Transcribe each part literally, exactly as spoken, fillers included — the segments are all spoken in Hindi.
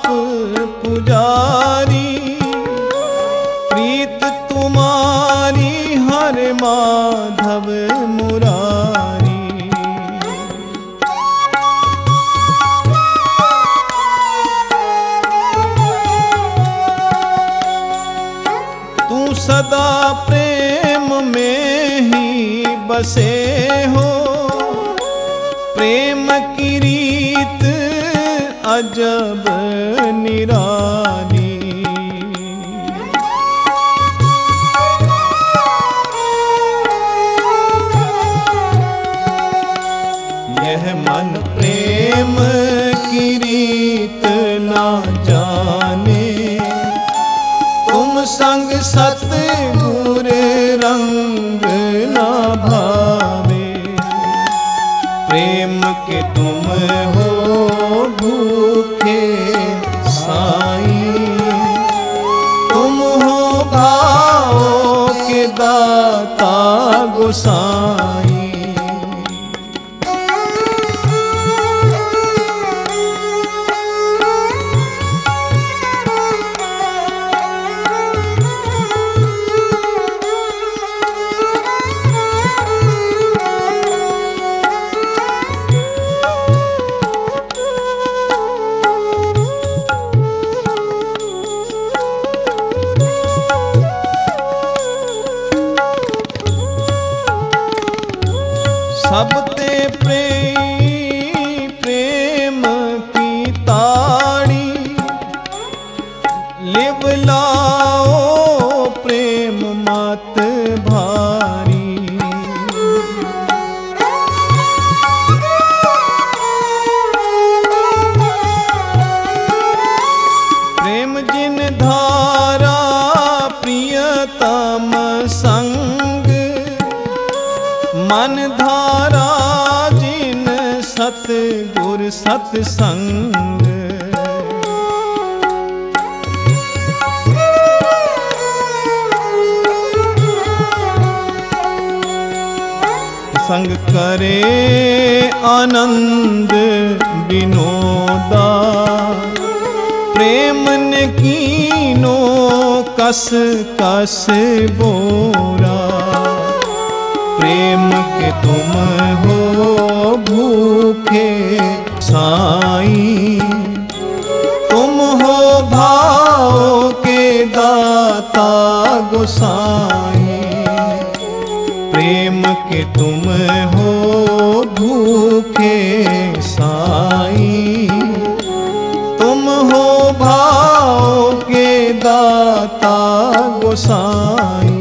आप पुजारी, प्रीत तुम्हारी हर माधव मुरारी। तू सदा प्रेम में ही बसे हो, प्रेम की रीत अजब निराली। यह मन प्रेम की रीत ना जाने, तुम संग सतगुर रंग ना भावे। प्रेम के तुम हो भूखे साईं, तुम हो भाव के दाता गोसाई। सबते प्रेम प्रेम की ताड़ी, लिव लाओ प्रेम मत भारी। प्रेम जिन धारा प्रियतम संग, मन धारा जिन सतगुर सतसंग। संग करे आनंद विनोदा, प्रेम ने कीनो कस कस बोरा। प्रेम के तुम हो भूखे साईं, तुम हो भाव के दाता गोसाई। प्रेम के तुम हो भूखे साईं, तुम हो भाव के दाता गोसाई।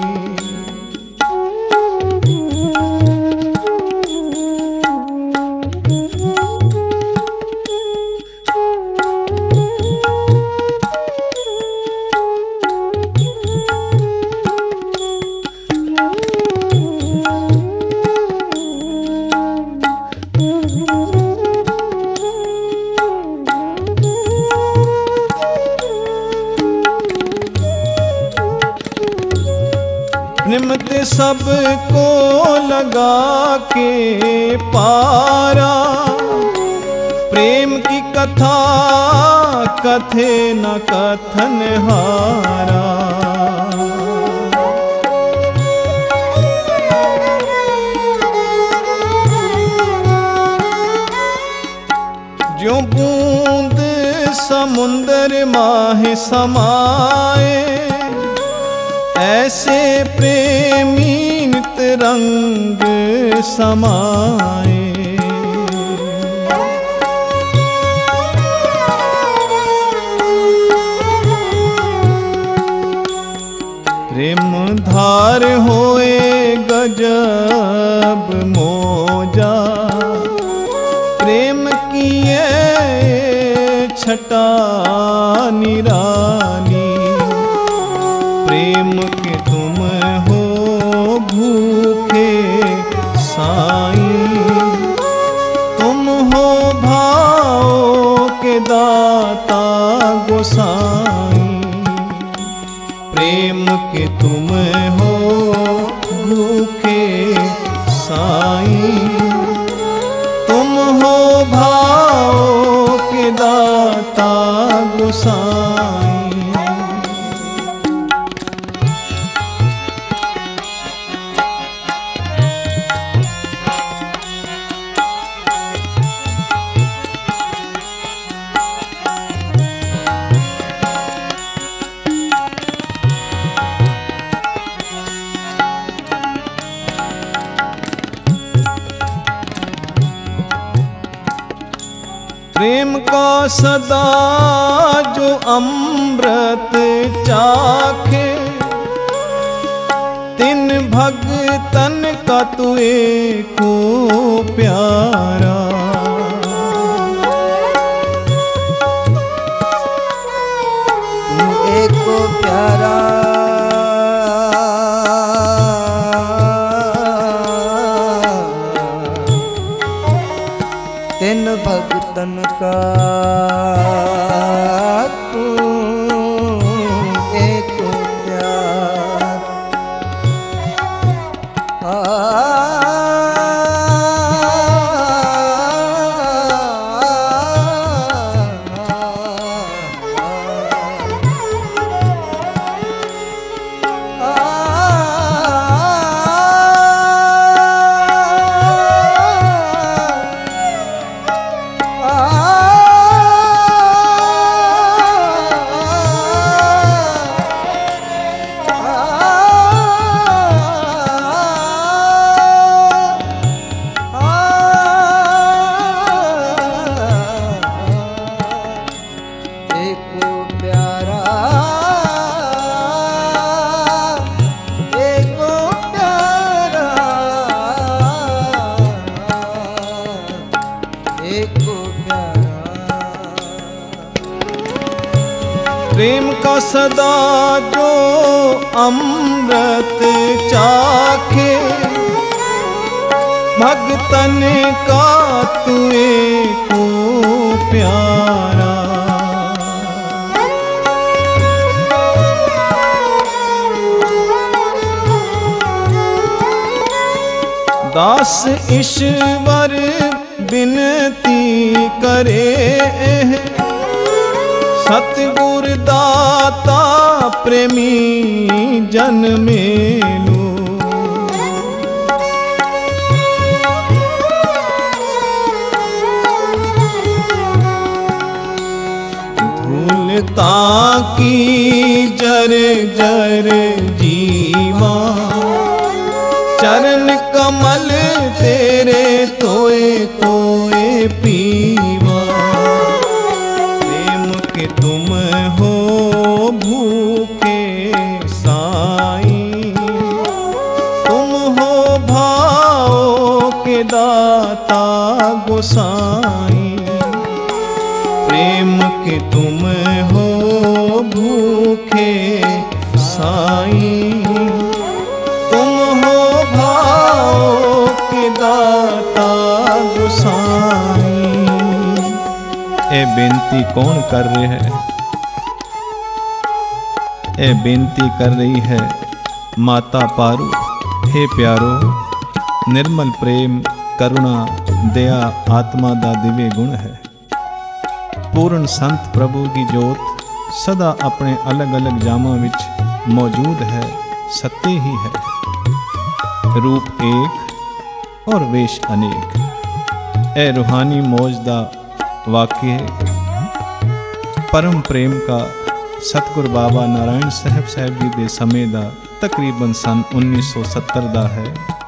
निमित्त सबको लगा के पारा, प्रेम की कथा कथे न कथन हारा। जो बूंद समुंदर माह समाए, ऐसे प्रेमी नित रंग समाए। प्रेम धार होए गजब मोजा, प्रेम किए छटा निराली। प्रेम के तुम हो भूखे साईं, तुम हो भाव के दाता गोसाई। प्रेम के तुम हो भूखे साईं, तुम हो भाव के दाता दाता गोसाई। प्रेम का सदा जो अमृत चाखे, तिन भगतन का तू एको प्यारा। एको प्यारा तिन भगतन का तू एक प्यार। प्रेम का सदा जो अमृत चाखे, भगतन का तू एको प्यारा। दास ईश्वर बिनती करे, सतगुर दाता प्रेमी जन मेलो। धूलता की जर जर जीवा, चरण कमल तेरे तोए तोए पीवा। प्रेम के तुम हो भूखे साईं, तुम हो भाव के दाता गोसाई। प्रेम के तुम हो भूखे साईं, तुम हो भाव के दाता गोसाई। ए बेनती कौन कर रहे है? ए बेनती कर रही है माता पारू। हे प्यारो, निर्मल प्रेम करुणा दया आत्मा दा दिव्य गुण है। पूर्ण संत प्रभु की जोत सदा अपने अलग अलग जामां विच मौजूद है, सत्य ही है। रूप एक और वेश अनेक। ए रूहानी मौज दा वाक्य परम प्रेम का सतगुर बाबा नारायण साहब साहब जी दे समय दा तकरीबन सन उन्नीस सौ सत्तर दा है।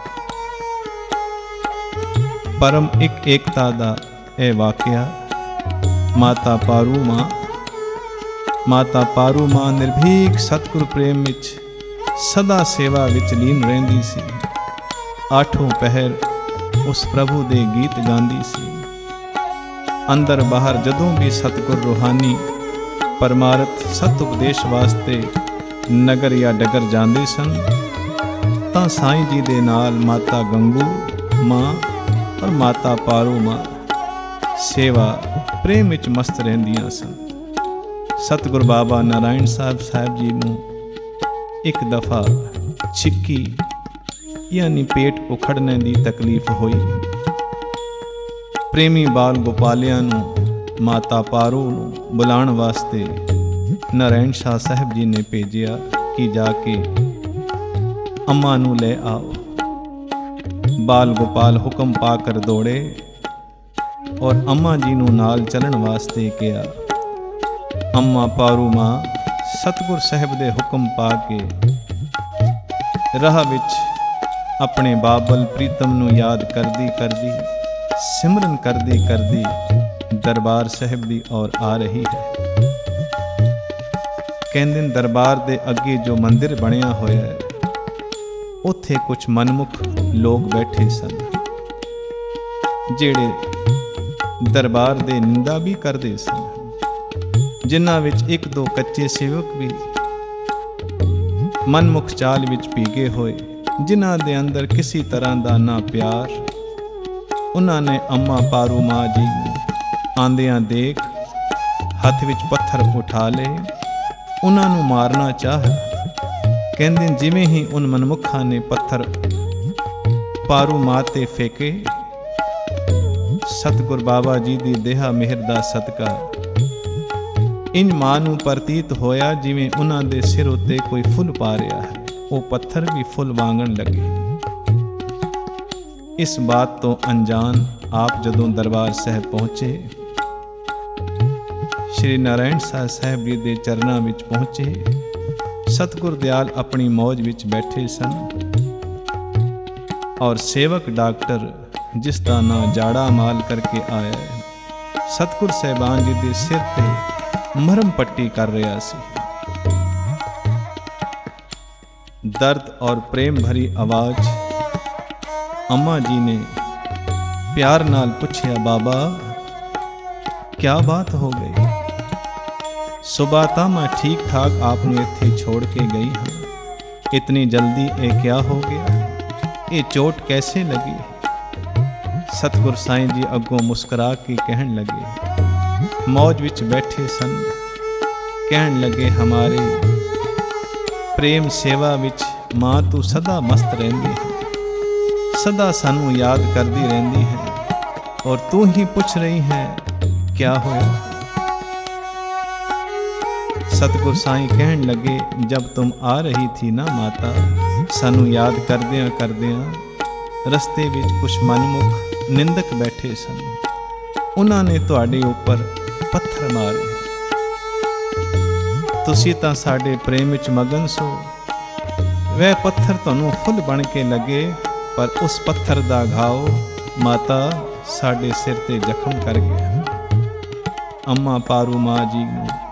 परम एक एकता दा ए वाकया। माता पारू मां माता पारू मां निर्भीक सतगुर प्रेम विच सदा सेवा विच लीन रहिंदी सी। आठों पहर उस प्रभु दे गीत गांदी सी। अंदर बाहर जदों भी सतगुर रूहानी परमारथ सत उपदेश वास्ते नगर या डगर जांदे सन, तां साईं जी दे नाल माता गंगू मां और माता पारू मां सेवा प्रेम विच मस्त रहिंदियां सन। सतगुर बाबा नारायण साहब साहब जी नूं एक दफ़ा छिक्की यानी पेट उखड़ने की तकलीफ हुई। प्रेमी बाल गोपालियां नूं ਮਾਤਾ ਪਾਰੂ ਨੂੰ ਬੁਲਾਉਣ ਵਾਸਤੇ ਨਾਰਾਇਣ ਸ਼ਾਹ ਸਾਹਿਬ ਜੀ ਨੇ ਭੇਜਿਆ ਕਿ ਜਾ ਕੇ ਅੰਮਾ ਨੂੰ ਲੈ ਆਓ। ਬਾਲ ਗੋਪਾਲ ਹੁਕਮ ਪਾ ਕਰ ਦੌੜੇ ਔਰ ਅੰਮਾ ਜੀ ਨੂੰ ਨਾਲ ਚੱਲਣ ਵਾਸਤੇ ਕਿਹਾ। ਅੰਮਾ ਪਾਰੂ ਮਾਂ ਸਤਿਗੁਰ ਸਾਹਿਬ ਦੇ ਹੁਕਮ ਪਾ ਕੇ ਰਾਹ ਵਿੱਚ ਆਪਣੇ ਬਾਬਲ ਪ੍ਰੀਤਮ ਨੂੰ ਯਾਦ ਕਰਦੀ ਕਰਦੀ ਸਿਮਰਨ ਕਰਦੀ ਕਰਦੀ ਦਰਬਾਰ ਸਾਹਿਬ ਦੀ ਔਰ ਆ ਰਹੀ ਹੈ। ਕਹਿੰਦੇ ਦਰਬਾਰ ਦੇ ਅੱਗੇ ਜੋ ਮੰਦਿਰ ਬਣਿਆ ਹੋਇਆ ਹੈ, ਉੱਥੇ ਕੁਝ ਮਨਮੁਖ ਲੋਕ ਬੈਠੇ ਸਨ, ਜਿਹੜੇ ਦਰਬਾਰ ਦੇ ਨਿੰਦਾ ਵੀ ਕਰਦੇ ਸਨ, ਜਿਨ੍ਹਾਂ ਵਿੱਚ ਇੱਕ ਦੋ ਕੱਚੇ ਸੇਵਕ ਵੀ ਮਨਮੁਖ ਚਾਲ ਵਿੱਚ ਭੀਗੇ ਹੋਏ, ਜਿਨ੍ਹਾਂ ਦੇ ਅੰਦਰ ਕਿਸੇ ਤਰ੍ਹਾਂ ਦਾ ਨਾ ਪਿਆਰ। ਉਹਨਾਂ ਨੇ ਅੰਮਾ ਪਾਰੂ ਮਾਂ ਜੀ ਨੂੰ ਆਂਦਿਆਂ ਦੇਖ ਹੱਥ ਵਿੱਚ ਪੱਥਰ ਉਠਾ ਲਏ, ਉਹਨਾਂ ਨੂੰ ਮਾਰਨਾ ਚਾਹ। ਕਹਿੰਦੇ ਜਿਵੇਂ ਹੀ ਉਨ ਮਨਮੁਖਾਂ ਨੇ ਪੱਥਰ ਪਾਰੂ ਮਾਂ ਤੇ ਫੇਕੇ, ਸਤਿਗੁਰ ਬਾਬਾ ਜੀ ਦੀ ਦੇਹਾ ਮਿਹਰ ਦਾ ਸਦਕਾ ਇੰਜ ਮਾਂ ਨੂੰ ਪ੍ਰਤੀਤ ਹੋਇਆ ਜਿਵੇਂ ਉਹਨਾਂ ਦੇ ਸਿਰ ਉੱਤੇ ਕੋਈ ਫੁੱਲ ਪਾ ਰਿਹਾ ਹੈ। ਉਹ ਪੱਥਰ ਵੀ ਫੁੱਲ ਵਾਂਗਣ ਲੱਗੇ। ਇਸ ਬਾਤ ਤੋਂ ਅਣਜਾਣ ਆਪ ਜਦੋਂ ਦਰਬਾਰ ਸਾਹਿਬ ਪਹੁੰਚੇ, ਸ਼੍ਰੀ ਨਾਰਾਇਣ ਸ਼ਾਹ ਸਾਹਿਬ ਜੀ ਦੇ ਚਰਨਾਂ ਵਿੱਚ ਪਹੁੰਚੇ। ਸਤਿਗੁਰ ਦਿਆਲ ਆਪਣੀ ਮੌਜ ਵਿੱਚ ਬੈਠੇ ਸਨ ਔਰ ਸੇਵਕ ਡਾਕਟਰ, ਜਿਸ ਦਾ ਨਾਂ ਜਾੜਾ ਮਾਲ ਕਰਕੇ ਆਇਆ ਹੈ, ਸਤਿਗੁਰ ਸਾਹਿਬਾਨ ਜੀ ਦੇ ਸਿਰ ਤੇ ਮਰਮ ਪੱਟੀ ਕਰ ਰਿਹਾ ਸੀ। दर्द और प्रेम भरी आवाज अम्मा जी ने प्यार नाल पूछया, बाबा क्या बात हो गई? सुबह तो मैं ठीक ठाक आपने इत्थे छोड़ के गई हाँ, इतनी जल्दी ये क्या हो गया? ये चोट कैसे लगी? सतगुर साईं जी अगों मुस्कुरा के कहन लगे, मौज विच बैठे सन, कहन लगे हमारे प्रेम सेवा विच मां तू सदा मस्त रहंदी है, सदा सानू याद करदी रहंदी है और तू ही पूछ रही है क्या होया? सतगुर साईं कहन लगे, जब तुम आ रही थी ना माता, सानू याद करदियां करदियां रस्ते विच कुछ मनमुख निंदक बैठे सन, उन्होंने तुहाडे उपर पत्थर मारे। तुसी तां साडे प्रेम विच मगन सो, वह पत्थर तुहानू फुल बन के लगे, पर उस पत्थर दा घाव माता साडे सिर ते जख्म कर गया। अम्मा पारू मां जी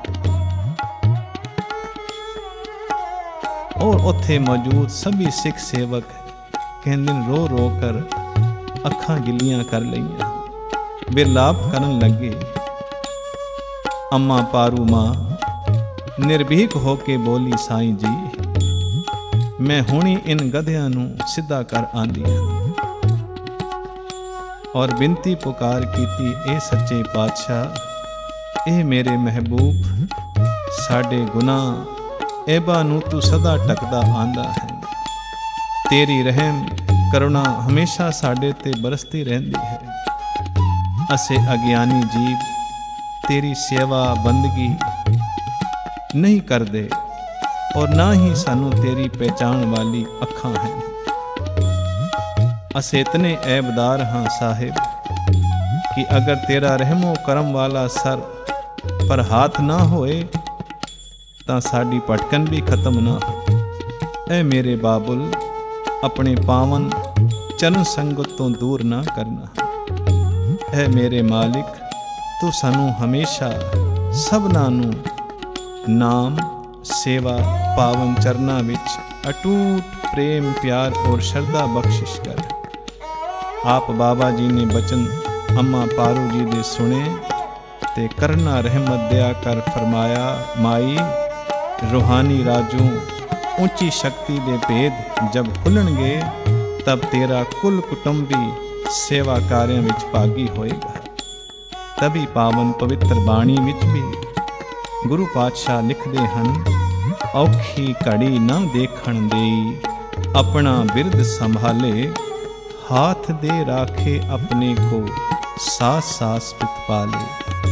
और उत्थे मौजूद सभी सिख सेवक कहंदे रो रो कर अखां गिलियां कर लईयां, बिरलाप करन लगे। अम्मा पारू मां निर्भीक होके बोली, साईं जी मैं हुणी इन गधियां नू सिद्धा कर आंदी हां और बिनती पुकार कीती, ए सच्चे पातशाह, ए मेरे महबूब, साडे गुनाह ऐबा नू तू सदा टकदा आंदा है, तेरी रहम करुणा हमेशा साडे ते बरसती रहंदी है। असे अज्ञानी जीव तेरी सेवा बंदगी नहीं करदे और ना ही सानू तेरी पहचान वाली अखां हैं। असे इतने ऐबदार हाँ साहिब कि अगर तेरा रहमो करम वाला सर पर हाथ ना होए तां साडी भटकन भी खत्म ना हो। ऐ मेरे बाबुल, अपने पावन चरण संगत तो दूर ना करना। ऐ मेरे मालिक, तू सानू हमेशा सबना नू नाम सेवा पावन चरना विच अटूट प्रेम प्यार और श्रद्धा बख्शिश कर। आप बाबा जी ने बचन अम्मा पारू जी दे सुने ते करना रहमत दया कर फरमाया, माई रूहानी राजों ऊंची शक्ति दे भेद जब खुलणगे, तब तेरा कुल कुटुंबी सेवा कार्यों विच भागी होएगा। तभी पावन पवित्र बाणी विच भी गुरु पातशाह लिखते हैं, औखी घड़ी ना देखण देई, अपना बिरद संभाले, हाथ दे राखे अपने को, सास सास पित पाले।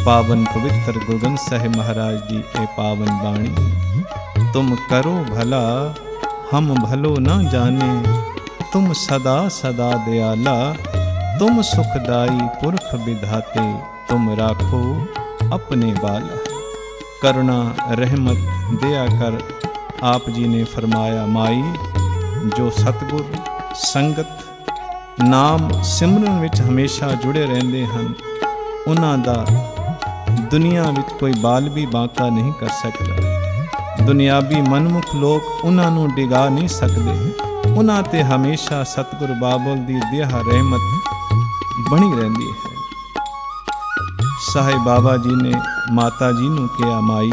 पावन पवित्र गुरु ग्रंथ साहिब महाराज जी ए पावन बाणी। तुम करो भला हम भलो न जाने, तुम सदा सदा दयाला, तुम सुखदाई पुरख विधाते, तुम राखो अपने बाला। करुणा रहमत दया कर आप जी ने फरमाया, माई जो सतगुर संगत नाम सिमरन विच हमेशा जुड़े रहंदे हन, उन्हां दा दुनिया विच कोई बाल भी बांका नहीं कर सकता। दुनियावी मनमुख लोग उन्हां नूं डिगा नहीं सकते। उन्हां ते हमेशा सतगुर बाबुल दी दया रहमत बनी रहंदी है। साहिब बाबा जी ने माता जी नूं कहा, माई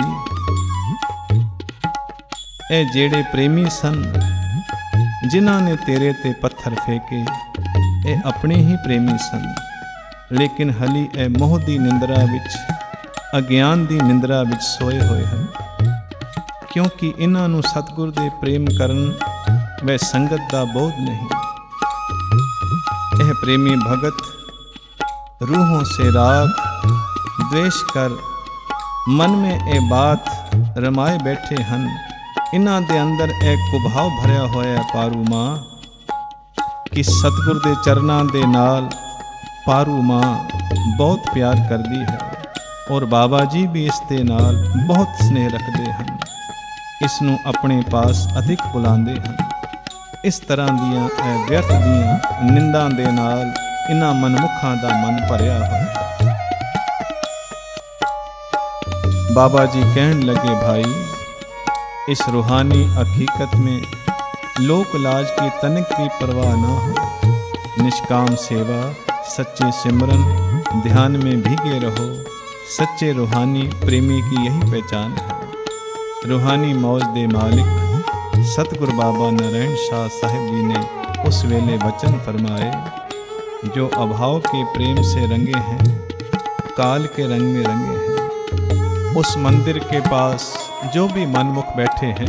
ए जेड़े प्रेमी सन जिन्हां ने तेरे ते पत्थर फेंके, ए अपने ही प्रेमी सन, लेकिन हली ए मोह दी निंद्रा विच, अज्ञान दी निंद्रा विच सोए होए हैं, क्योंकि इन्हां नूं सतगुर दे प्रेम करन व संगत दा बोध नहीं। यह प्रेमी भगत रूहों से राग द्वेष कर मन में ए बात रमाए बैठे हन। इन्हां दे अंदर एक कुभाव भरिया होया पारू मां कि सतगुर दे चरनां दे नाल पारू मां बहुत प्यार करदी है और बाबा जी भी इस दे नाल बहुत स्नेह रखते हैं। इस नूं अपने पास अधिक बुलांदे हैं। इस तरह दियां व्यर्थ दियां निंदा दे नाल इन्हां मनमुखां दा मन भरिया होया। बाबा जी कहन लगे, भाई इस रूहानी हकीकत में लोक लाज की तनिक भी परवाह ना हो। निष्काम सेवा, सच्चे सिमरन, ध्यान में भीगे रहो। सच्चे रूहानी प्रेमी की यही पहचान है। रूहानी मौज दे मालिक सतगुरु बाबा नारायण शाह साहिब जी ने उस वेले वचन फरमाए, जो अभाव के प्रेम से रंगे हैं, काल के रंग में रंगे हैं। उस मंदिर के पास जो भी मनमुख बैठे हैं,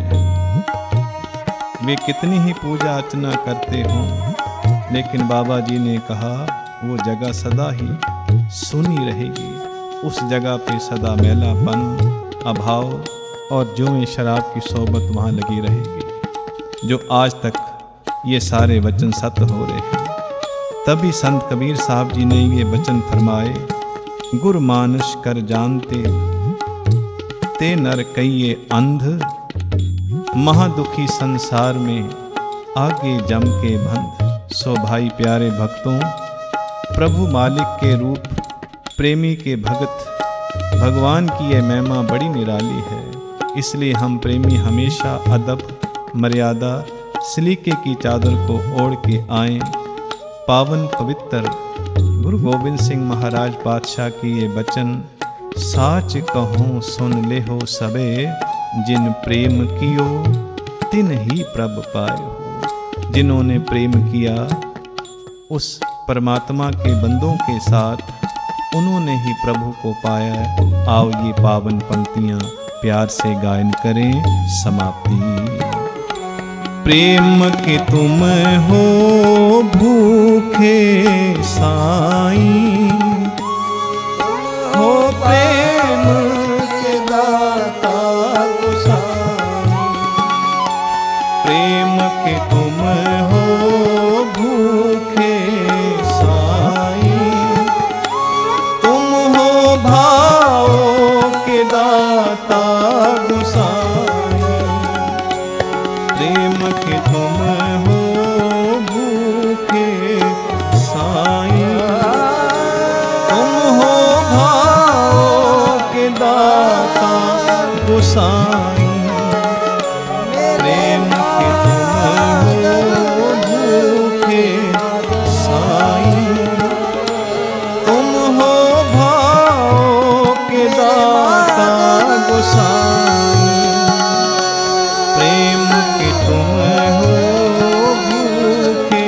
वे कितनी ही पूजा अर्चना करते हों, लेकिन बाबा जी ने कहा वो जगह सदा ही सुनी रहेगी। उस जगह पे सदा मैलापन, अभाव और जुए शराब की सोबत वहाँ लगी रहेगी। जो आज तक ये सारे वचन सत्य हो रहे हैं। तभी संत कबीर साहब जी ने ये वचन फरमाए, गुर मानुष कर जानते ते नर कहिए अंध, महादुखी संसार में आगे जम के बंध। सो भाई प्यारे भक्तों, प्रभु मालिक के रूप प्रेमी के भगत भगवान की यह महिमा बड़ी निराली है। इसलिए हम प्रेमी हमेशा अदब, मर्यादा, सलीके की चादर को ओढ़ के आएं। पावन पवित्र गुरु गोविंद सिंह महाराज पातशाह की ये वचन, साच कहूँ सुन ले हो सबे, जिन प्रेम कियो तिन ही प्रभ पायो। जिन्होंने प्रेम किया उस परमात्मा के बंदों के साथ, उन्होंने ही प्रभु को पाया। आओ ये पावन पंक्तियां प्यार से गायन करें। समाप्ति। प्रेम के तुम हो भूखे साईं, हो प्रेम के दाता गोसाईं। प्रेम के तुम हो भूखे साईं, तुम हो भाव के दाता गोसाईं। प्रेम के तुम हो भूखे साईं, तुम हो भाव के दाता गोसाईं। प्रेम के तुम हो भूखे साईं, तुम हो भाव के दाता गोसाईं। प्रेम के तुम हो भूखे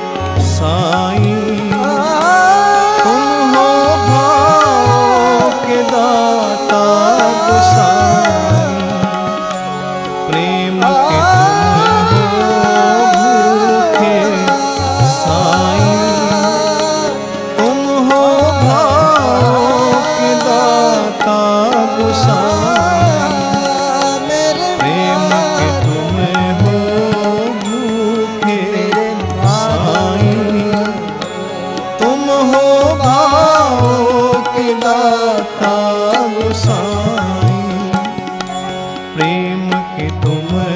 साईं, तुम हो भाव के दाता गोसाईं। प्रेम के तुम